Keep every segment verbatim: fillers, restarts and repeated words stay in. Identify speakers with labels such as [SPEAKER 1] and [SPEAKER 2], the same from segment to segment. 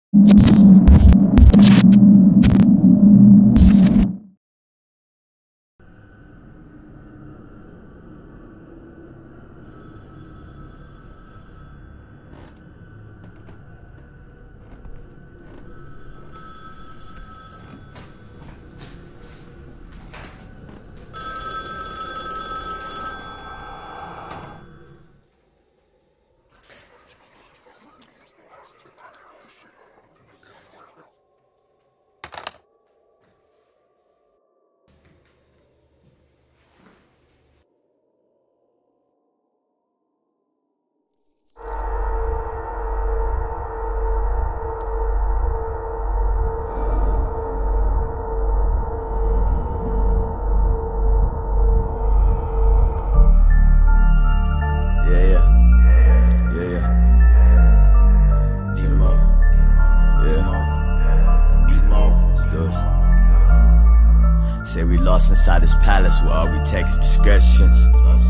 [SPEAKER 1] Say we lost inside this palace where all we take is prescriptions.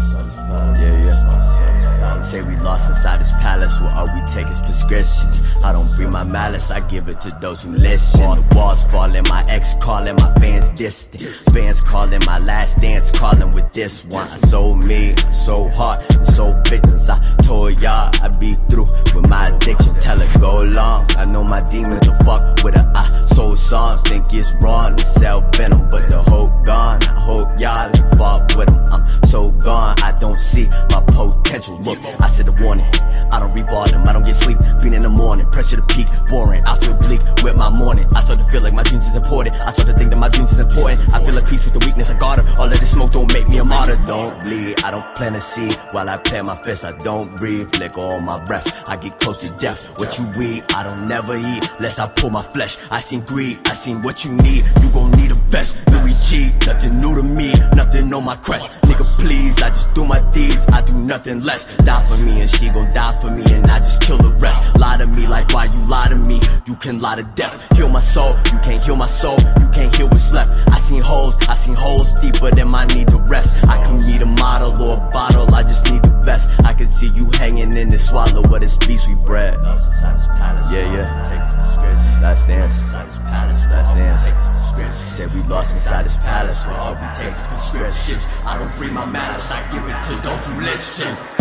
[SPEAKER 1] Yeah, yeah. Say we lost inside this palace where all we take is prescriptions. I don't bring my malice, I give it to those who listen. The walls falling, my ex calling, my fans distant. Fans calling, my last dance calling with this one. I so mean, I so hard, and so victims. I told y'all I'd be through with my addiction. Tell it go long. I know my demons will fuck with her. I sold songs, think it's wrong to sell venom, but the hope gone. I hope y'all ain't fought with them. I'm so gone, I don't see my potential. Look, I said the warning, I don't reap all them, I don't get sleep. Being in the morning, pressure to peak, boring. I feel bleak with my morning. I start to feel like my dreams is important. I start to think that my dreams is important. I feel at peace with the weakness, I got her. All of this smoke don't make me a martyr. Don't bleed, I don't plant a seed while I plant my fist. I don't breathe, liquor on my breath. I get close to death. What you eat, I don't never eat lest I pull my flesh. I seen greed, I seen what you need. You gon' need a vest. Louis G, nothing new to me, nothing on my crest. Nigga, please, I just do my deeds, I do nothing less. Die for me and she gon' die for me, and I just kill the rest. Lie to me like why you lie to me. You can lie to death. Heal my soul, you can't heal my soul. You can't heal what's left. I seen holes, I seen holes deeper than my need to rest. I can need a model or a bottle, I just need the best. I can see you hanging in this swallow of this beast we bred. Yeah, yeah. Last dance. Last dance. Said we lost inside this palace where all we take is prescriptions. I don't bring my malice, I give it to those who listen.